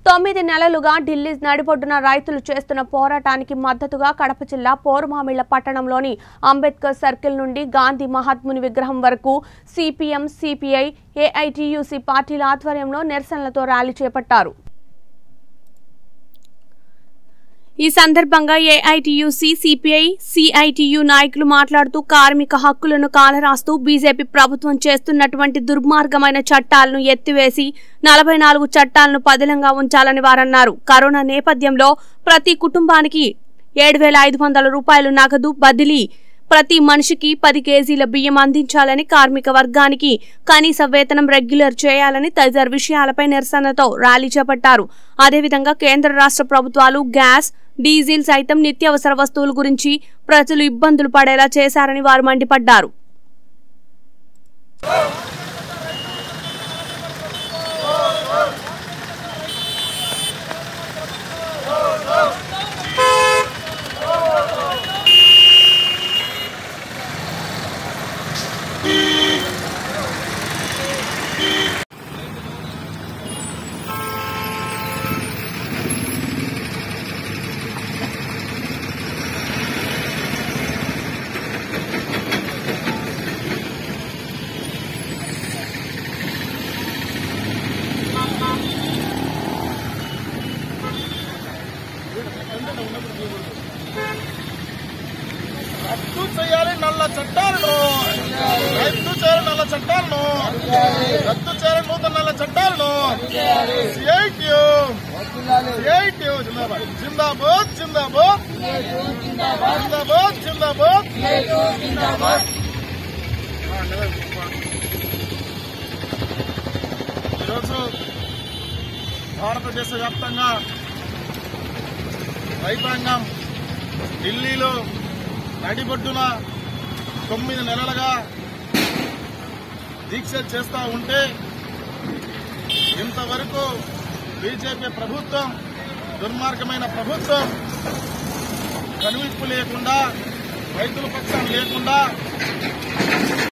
9 నెలలుగా ఢిల్లీ నడిబొడ్డున రైతులు చేస్తున్న పోరాటానికి మద్దతుగా కడప జిల్లా పోరుమామిళ్ల పట్టణంలోని అంబేద్కర్ సర్కిల్ నుండి గాంధీ మహాత్ముని విగ్రహం వరకు సిపిఎం, సిపిఐ, ఏఐటియుసి పార్టీల ఆధ్వర్యంలో నిరసనలతో ర్యాలీ చేపట్టారు. ఈ సందర్భంగా ఏఐటియుసి, సిపిఐ, సిఐటియు నాయకులు మాట్లాడుతూ కార్మిక హక్కులను కాలరాస్తూ బీజేపీ ప్రభుత్వం చేస్తున్నటువంటి దుర్మార్గమైన చట్టాలను ఎత్తివేసి 44 చట్టాలను పదిలంగా ఉంచాలని వారన్నారు. కరోనా నేపథ్యంలో ప్రతి కుటుంబానికి 7,500 రూపాయలు నగదు బదిలీ, ప్రతి మనిషికి 10 కేజీల బియ్యం అందించాలని, కార్మిక వర్గానికి కనీస వేతనం రెగ్యులర్ చేయాలని తదితర విషయాలపై నిరసనతో ర్యాలీ చేపట్టారు. అదేవిధంగా కేంద్ర రాష్ట్ర ప్రభుత్వాలు గ్యాస్, డీజిల్ సైతం నిత్యావసర వస్తువుల గురించి ప్రజలు ఇబ్బందులు పడేలా చేశారని వారు మండిపడ్డారు. రద్దు చేయాలి నల్ల చట్టాలను, రద్దు చేయాలి నల్ల చట్టాలను, రద్దు చేయాలి నూతన నల్ల చట్టాలను. సిఐటియు జిందాబాద్, జిందాబాద్, జిందాబాద్, జిందాబాద్, జిందాబాద్. ఈరోజు భారతదేశ వ్యాప్తంగా రైతాంగం ఢిల్లీలో నడిబొడ్డున 9 నెలలుగా దీక్ష చేస్తూ ఉంటే ఇంతవరకు బీజేపీ ప్రభుత్వం, దుర్మార్గమైన ప్రభుత్వం కనువిప్పు లేకుండా, రైతుల పక్షం లేకుండా